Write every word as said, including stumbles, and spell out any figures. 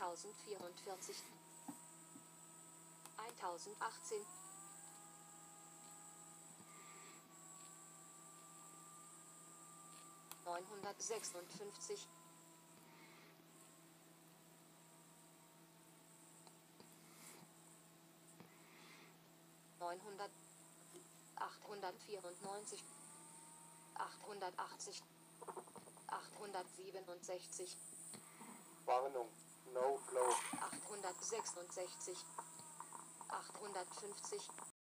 eintausendvierundvierzig, eintausendachtzehn, neunhundertsechsundfünfzig, neunhundert, achthundertvierundneunzig, achthundertachtzig, achthundertsiebenundsechzig, Warnung, No Flow. achthundertsechsundsechzig, achthundertfünfzig,